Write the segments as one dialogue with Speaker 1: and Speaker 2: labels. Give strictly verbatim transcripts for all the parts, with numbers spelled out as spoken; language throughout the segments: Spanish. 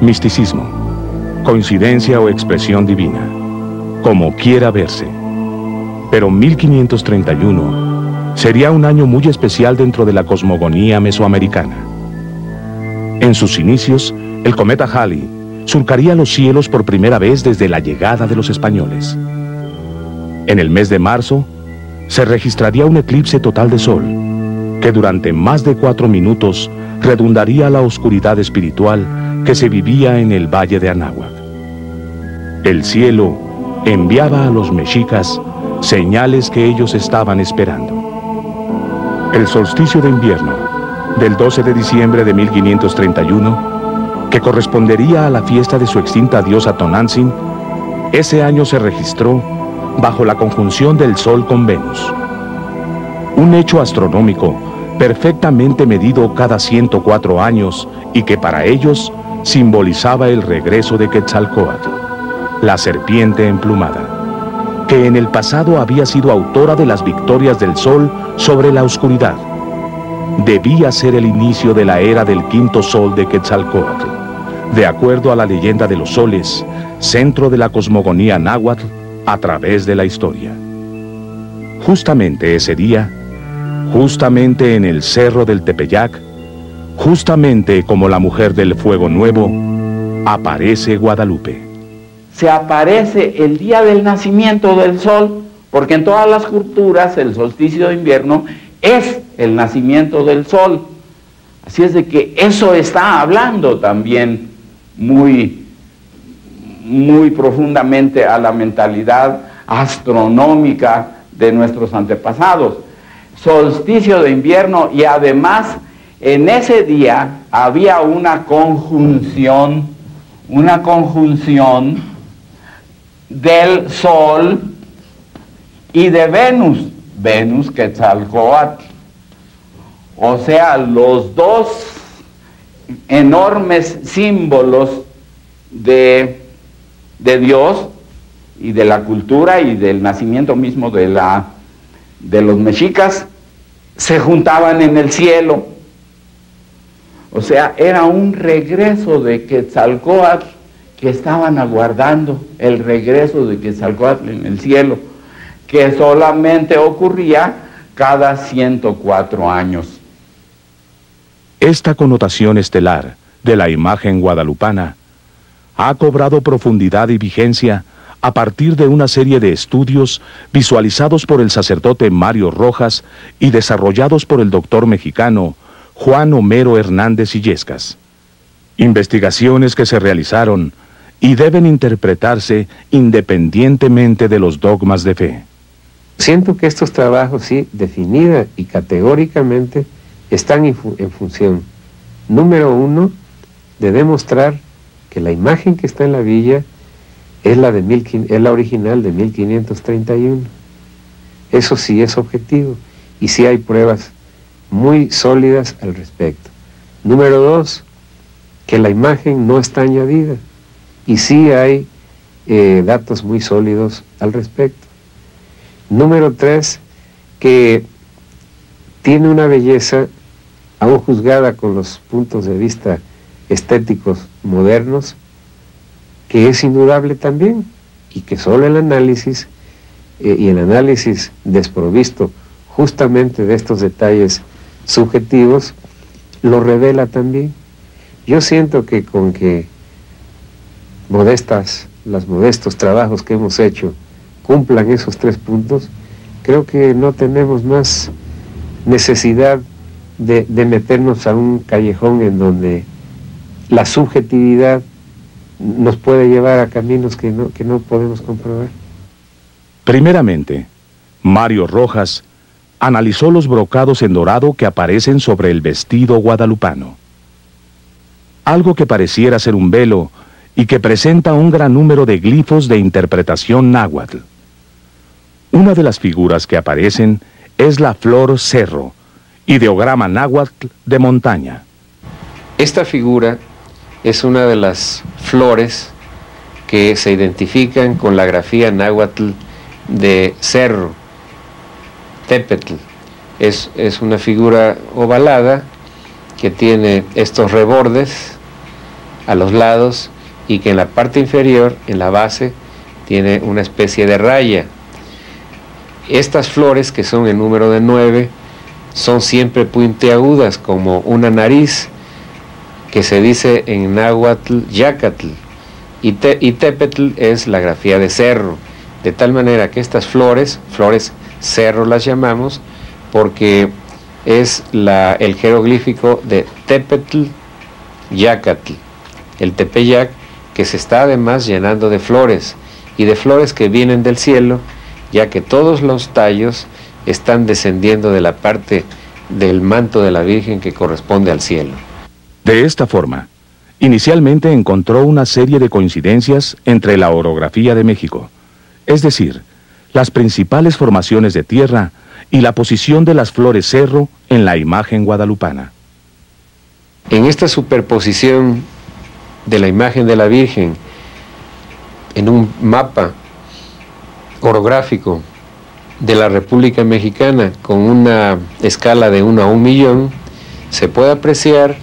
Speaker 1: Misticismo, coincidencia o expresión divina, como quiera verse. Pero mil quinientos treinta y uno sería un año muy especial dentro de la cosmogonía mesoamericana. En sus inicios, el cometa Halley surcaría los cielos por primera vez desde la llegada de los españoles. En el mes de marzo, se registraría un eclipse total de sol, que durante más de cuatro minutos redundaría la oscuridad espiritual que se vivía en el valle de Anáhuac. El cielo enviaba a los mexicas señales que ellos estaban esperando. El solsticio de invierno del doce de diciembre de mil quinientos treinta y uno, que correspondería a la fiesta de su extinta diosa Tonantzin, ese año se registró bajo la conjunción del Sol con Venus. Un hecho astronómico perfectamente medido cada ciento cuatro años y que para ellos simbolizaba el regreso de Quetzalcóatl, la serpiente emplumada, que en el pasado había sido autora de las victorias del Sol sobre la oscuridad. Debía ser el inicio de la era del quinto sol de Quetzalcóatl, de acuerdo a la leyenda de los soles, centro de la cosmogonía náhuatl a través de la historia. Justamente ese día, justamente en el cerro del Tepeyac, justamente como la mujer del fuego nuevo, aparece Guadalupe.
Speaker 2: Se aparece el día del nacimiento del sol, porque en todas las culturas el solsticio de invierno es el nacimiento del sol. Así es de que eso está hablando también muy, muy profundamente a la mentalidad astronómica de nuestros antepasados. Solsticio de invierno, y además en ese día había una conjunción, una conjunción del Sol y de Venus, Venus Quetzalcóatl. O sea, los dos enormes símbolos de, de Dios y de la cultura y del nacimiento mismo de, la, de los mexicas se juntaban en el cielo. O sea, era un regreso de Quetzalcóatl que estaban aguardando, el regreso de Quetzalcóatl en el cielo, que solamente ocurría cada ciento cuatro años.
Speaker 1: Esta connotación estelar de la imagen guadalupana ha cobrado profundidad y vigencia a partir de una serie de estudios visualizados por el sacerdote Mario Rojas y desarrollados por el doctor mexicano Juan Homero Hernández Illescas. Investigaciones que se realizaron y deben interpretarse independientemente de los dogmas de fe.
Speaker 3: Siento que estos trabajos, sí, definida y categóricamente, están en, fu en función, número uno, de demostrar que la imagen que está en la villa es la, de mil, es la original de mil quinientos treinta y uno. Eso sí es objetivo, y sí hay pruebas muy sólidas al respecto. Número dos, que la imagen no está añadida, y sí hay eh, datos muy sólidos al respecto. Número tres, que tiene una belleza, aún juzgada con los puntos de vista estéticos modernos, que es indudable también, y que solo el análisis, eh, y el análisis desprovisto justamente de estos detalles subjetivos, lo revela también. Yo siento que con que modestas, los modestos trabajos que hemos hecho cumplan esos tres puntos, creo que no tenemos más necesidad de, de meternos a un callejón en donde la subjetividad nos puede llevar a caminos que no, que no podemos comprobar.
Speaker 1: Primeramente, Mario Rojas analizó los brocados en dorado que aparecen sobre el vestido guadalupano. Algo que pareciera ser un velo y que presenta un gran número de glifos de interpretación náhuatl. Una de las figuras que aparecen es la flor cerro, ideograma náhuatl de montaña.
Speaker 3: Esta figura es una de las flores que se identifican con la grafía náhuatl de cerro, tepetl. Es, es una figura ovalada que tiene estos rebordes a los lados y que en la parte inferior, en la base, tiene una especie de raya. Estas flores, que son en número de nueve, son siempre puntiagudas como una nariz, que se dice en náhuatl yacatl, y, te, y tepetl es la grafía de cerro, de tal manera que estas flores, flores cerro las llamamos, porque es la, el jeroglífico de tepetl yacatl, el tepeyac, que se está además llenando de flores, y de flores que vienen del cielo, ya que todos los tallos están descendiendo de la parte del manto de la Virgen que corresponde al cielo.
Speaker 1: De esta forma, inicialmente encontró una serie de coincidencias entre la orografía de México, es decir, las principales formaciones de tierra y la posición de las flores cerro en la imagen guadalupana.
Speaker 3: En esta superposición de la imagen de la Virgen en un mapa orográfico de la República Mexicana con una escala de uno a un millón, se puede apreciar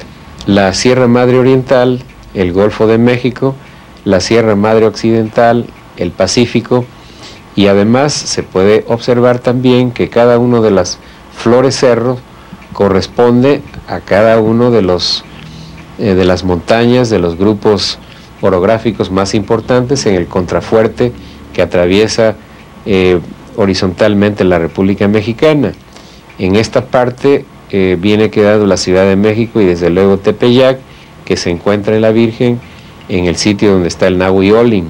Speaker 3: la Sierra Madre Oriental, el Golfo de México, la Sierra Madre Occidental, el Pacífico, y además se puede observar también que cada uno de las flores cerro corresponde a cada uno de los eh, de las montañas, de los grupos orográficos más importantes en el contrafuerte que atraviesa eh, horizontalmente la República Mexicana. En esta parte eh, viene quedando la Ciudad de México y desde luego Tepeyac, que se encuentra en la Virgen, en el sitio donde está el Nahuiolin.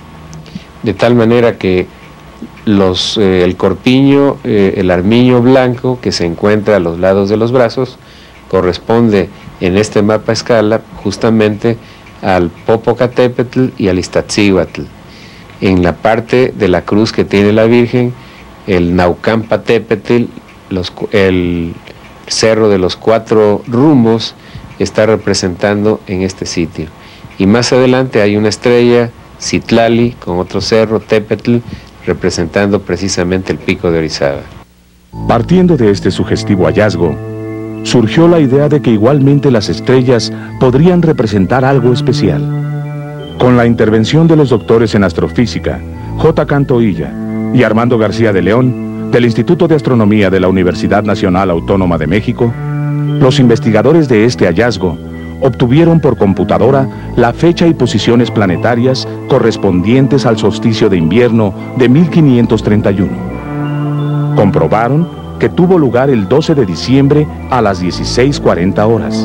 Speaker 3: De tal manera que los, eh, el corpiño, eh, el armiño blanco que se encuentra a los lados de los brazos, corresponde en este mapa escala justamente al Popocatépetl y al Iztaccíhuatl. En la parte de la cruz que tiene la Virgen, el Naucalpan-Tepetl, los, el cerro de los cuatro rumbos, está representando en este sitio. Y más adelante hay una estrella, Citlali, con otro cerro, Tepetl, representando precisamente el pico de Orizaba.
Speaker 1: Partiendo de este sugestivo hallazgo, surgió la idea de que igualmente las estrellas podrían representar algo especial. Con la intervención de los doctores en astrofísica, J. Cantoilla y Armando García de León, del Instituto de Astronomía de la Universidad Nacional Autónoma de México, los investigadores de este hallazgo obtuvieron por computadora la fecha y posiciones planetarias correspondientes al solsticio de invierno de mil quinientos treinta y uno. Comprobaron que tuvo lugar el doce de diciembre a las dieciséis cuarenta horas.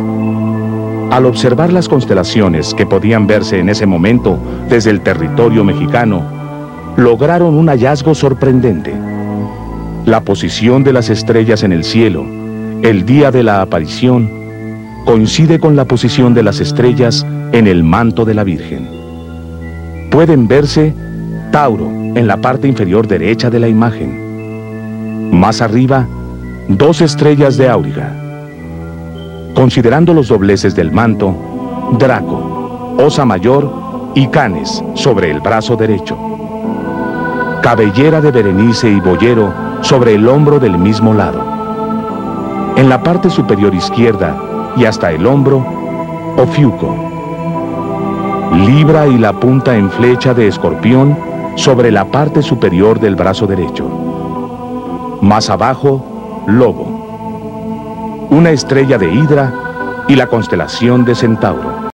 Speaker 1: Al observar las constelaciones que podían verse en ese momento desde el territorio mexicano, lograron un hallazgo sorprendente. La posición de las estrellas en el cielo, el día de la aparición, coincide con la posición de las estrellas en el manto de la Virgen. Pueden verse Tauro en la parte inferior derecha de la imagen. Más arriba, dos estrellas de Auriga. Considerando los dobleces del manto, Draco, Osa Mayor y Canes sobre el brazo derecho. Cabellera de Berenice y Boyero sobre el hombro del mismo lado. En la parte superior izquierda y hasta el hombro, Ofiuco. Libra y la punta en flecha de Escorpión sobre la parte superior del brazo derecho. Más abajo, Lobo. Una estrella de Hidra y la constelación de Centauro.